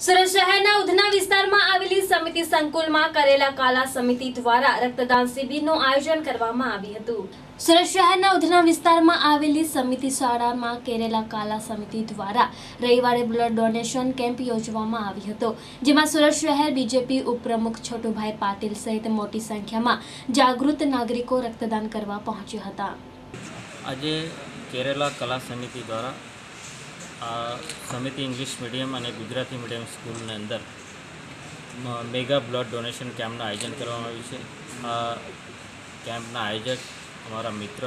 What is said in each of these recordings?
સુરત શહેરના ઉધના વિસ્તારમાં આવેલી સમિતિ સંકુલમાં કરેલા કાલા સમિતિ દ્વારા રક્તદાન શિબિરનું આયોજન કરવામાં આવ્યું હતું। સુરત શહેરના ઉધના વિસ્તારમાં આવેલી સમિતિ શાળામાં કેરેલા કાલા સમિતિ દ્વારા રવિવારે બ્લડ ડોનેશન કેમ્પ યોજવામાં આવ્યો હતો, જેમાં સુરત શહેર બીજેપી ઉપપ્રમુખ છોટુભાઈ પાટીલ સહિત મોટી સંખ્યામાં જાગૃત નાગરિકો રક્તદાન કરવા પહોંચ્યા હતા। આજે કેરેલા કલા સમિતિ દ્વારા સમિતિ ઇંગ્લિશ મીડિયમ અને ગુજરાતી મીડિયમ સ્કૂલની અંદર મેગા બ્લડ ડોનેશન કેમ્પનું આયોજન કરવામાં આવ્યું છે। આ કેમ્પના આયોજક અમારા મિત્ર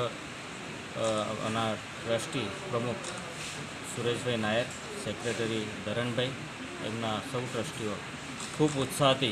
અને ટ્રસ્ટી પ્રમુખ સુરેશભાઈ નાયર, સેક્રેટરી ધરણભાઈ, એમના સૌ ટ્રસ્ટીઓ ખૂબ ઉત્સાહથી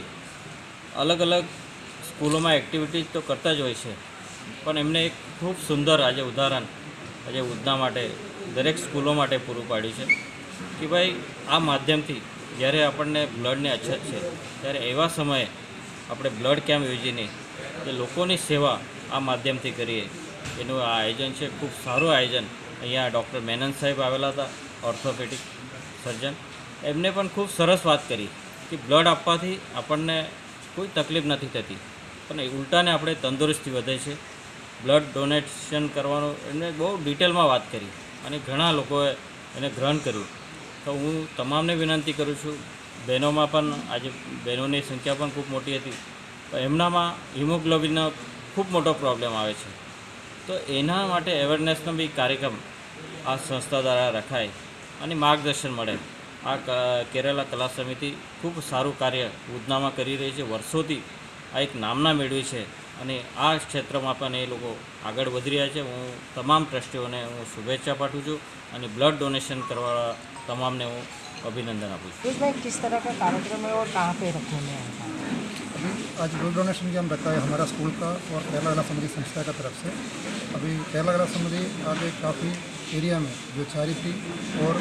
અલગ અલગ સ્કૂલોમાં એક્ટિવિટીઝ તો કરતા જ હોય છે, પણ એમને એક ખૂબ સુંદર આજે ઉદાહરણ આજે ઉધના માટે દરેક સ્કૂલો માટે પૂરું પાડ્યું છે કે ભાઈ આ માધ્યમથી જ્યારે આપણને બ્લડની અછત છે ત્યારે એવા સમયે આપણે બ્લડ કેમ્પ યોજીને જે લોકોની સેવા આ માધ્યમથી કરીએ એનું આ આયોજન છે। ખૂબ સારું આયોજન। અહીંયા ડૉક્ટર મેનન સાહેબ આવેલા હતા, ઓર્થોપેડિક સર્જન, એમને પણ ખૂબ સરસ વાત કરી કે બ્લડ આપવાથી આપણને કોઈ તકલીફ નથી થતી, પણ ઉલટાને આપણે તંદુરસ્તી વધે છે। બ્લડ ડોનેશન કરવાનું એમને બહુ ડિટેલમાં વાત કરી અને ઘણા લોકોએ એને ગ્રહણ કર્યું। તો હું તમામને વિનંતી કરું છું, બહેનોમાં પણ આજે બહેનોની સંખ્યા પણ ખૂબ મોટી હતી, તો એમનામાં હિમોગ્લોબિનનો ખૂબ મોટો પ્રોબ્લેમ આવે છે, તો એના માટે અવેરનેસનો બી કાર્યક્રમ આ સંસ્થા દ્વારા રખાય અને માર્ગદર્શન મળે। આ કેરેલા કલા સમિતિ ખૂબ સારું કાર્ય ઉધનામાં કરી રહી છે, વર્ષોથી આ એક નામના મેળવી છે અને આ ક્ષેત્રમાં પણ એ લોકો આગળ વધી રહ્યા છે। હું તમામ ટ્રસ્ટીઓને હું શુભેચ્છા પાઠવું છું અને બ્લડ डोनेशन करवा तमाम ने वो अभिनंदन आपू। किस तरह का कार्यक्रम है और कहाँ पे रखने में है? अभी आज ब्लड डोनेशन कैंप रखा है हमारा स्कूल का और केरला कला समिति संस्था का तरफ से। अभी केरला कला समिति आगे काफ़ी एरिया में जो चैरिटी और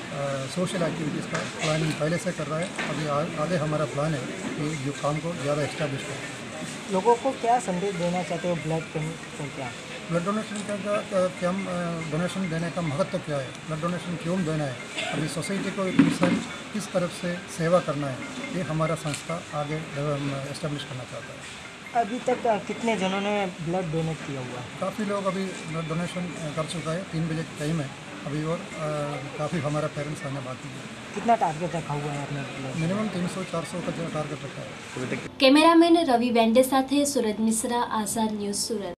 सोशल एक्टिविटीज़ का प्लानिंग पहले से कर रहा है। अभी आगे हमारा प्लान है कि जो काम को ज़्यादा एस्टैब्लिश करें। लोगों को क्या संदेश देना चाहते हो ब्लड कैंप को? क्या ब्लड डोनेशन कैंप डोनेशन देने का महत्व क्या है, ब्लड डोनेशन क्यों देना है, अभी सोसाइटी को इंसान किस तरफ से सेवा करना है, ये हमारा संस्था आगे एस्टेब्लिश करना चाहता है। अभी तक कितने जनों ने ब्लड डोनेट किया हुआ है? काफ़ी लोग अभी ब्लड डोनेशन कर चुका है, 3 बजे टाइम है अभी, और काफ़ी हमारा पेरेंट्स आने बाकी है। कितना टारगेट रखा हुआ है आपने? मिनिमम 300-400 का टारगेट रखा है। कैमरामैन रवि बेंडे साथे सूरज मिश्रा, आजाद न्यूज़, सूरत।